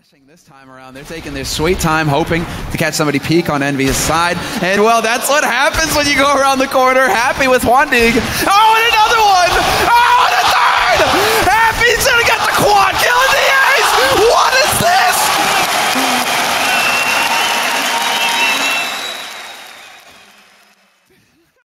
rushing this time around. They're taking their sweet time, hoping to catch somebody peek on Envy's side. And, well, that's what happens when you go around the corner happy with Juan Dig. Oh, and another one!